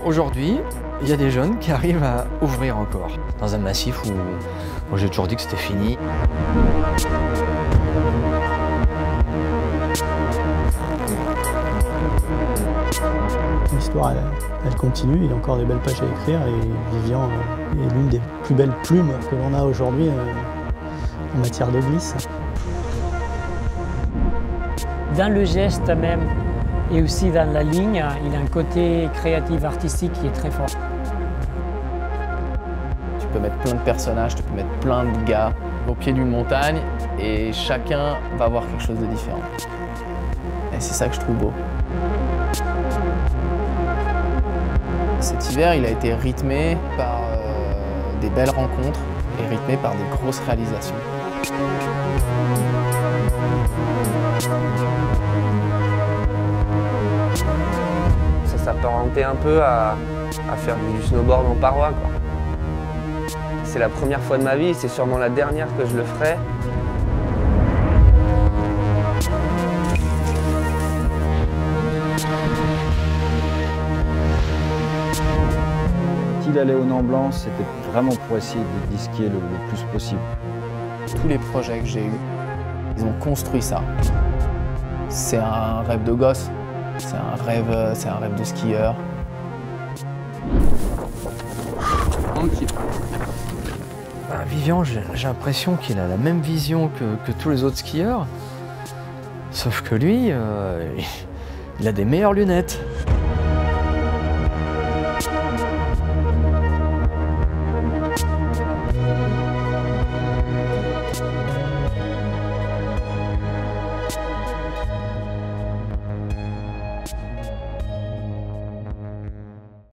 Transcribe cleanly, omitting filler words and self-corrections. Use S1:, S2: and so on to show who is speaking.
S1: Aujourd'hui, il y a des jeunes qui arrivent à ouvrir encore. Dans un massif où moi j'ai toujours dit que c'était fini.
S2: L'histoire, elle continue, il y a encore des belles pages à écrire et Vivian est l'une des plus belles plumes que l'on a aujourd'hui en matière de glisse.
S3: Dans le geste même et aussi dans la ligne, il a un côté créatif artistique qui est très fort.
S4: Tu peux mettre plein de personnages, tu peux mettre plein de gars au pied d'une montagne et chacun va voir quelque chose de différent. Et c'est ça que je trouve beau. Cet hiver, il a été rythmé par des belles rencontres et rythmé par des grosses réalisations.
S5: Ça s'apparentait un peu à faire du snowboard en paroi, quoi. C'est la première fois de ma vie, c'est sûrement la dernière que je le ferai.
S6: S'il allait au Nant Blanc, c'était vraiment pour essayer de skier le plus possible.
S4: Tous les projets que j'ai eus, ils ont construit ça. C'est un rêve de gosse, c'est un rêve de skieur.
S1: Vivian, j'ai l'impression qu'il a la même vision que tous les autres skieurs. Sauf que lui, il a des meilleures lunettes.